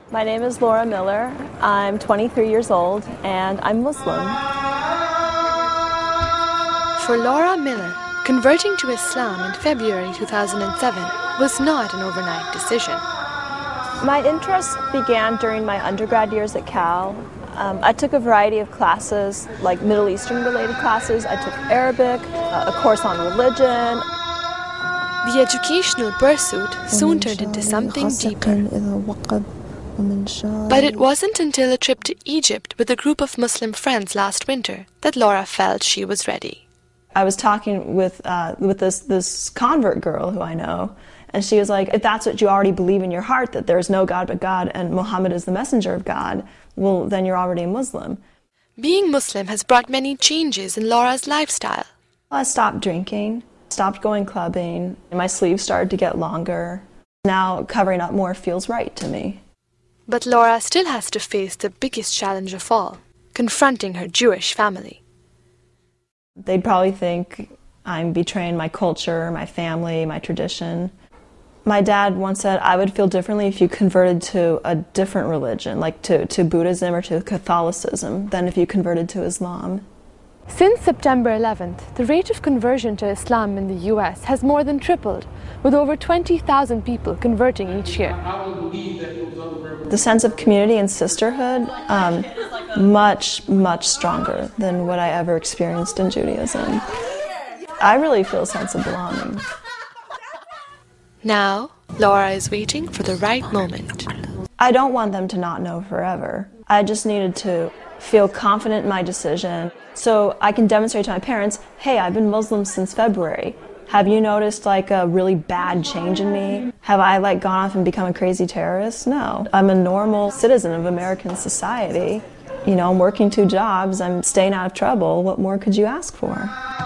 My name is Laura Miller. I'm 23 years old and I'm Muslim. For Laura Miller, converting to Islam in February 2007 was not an overnight decision. My interest began during my undergrad years at Cal. I took a variety of classes, like Middle Eastern related classes. I took Arabic, a course on religion. The educational pursuit soon turned into something deeper. But it wasn't until a trip to Egypt with a group of Muslim friends last winter that Laura felt she was ready. I was talking with this convert girl who I know, and she was like, if that's what you already believe in your heart, that there's no God but God and Muhammad is the messenger of God, well, then you're already a Muslim. Being Muslim has brought many changes in Laura's lifestyle. I stopped drinking, stopped going clubbing, and my sleeves started to get longer. Now covering up more feels right to me. But Laura still has to face the biggest challenge of all, confronting her Jewish family. They'd probably think I'm betraying my culture, my family, my tradition. My dad once said I would feel differently if you converted to a different religion, like to Buddhism or to Catholicism, than if you converted to Islam. Since September 11th, the rate of conversion to Islam in the US has more than tripled, with over 20,000 people converting each year. The sense of community and sisterhood, much, much stronger than what I ever experienced in Judaism. I really feel a sense of belonging. Now, Laura is waiting for the right moment. I don't want them to not know forever. I just needed to feel confident in my decision so I can demonstrate to my parents, hey, I've been Muslim since February. Have you noticed like a really bad change in me? Have I like gone off and become a crazy terrorist? No. I'm a normal citizen of American society. You know, I'm working 2 jobs, I'm staying out of trouble. What more could you ask for?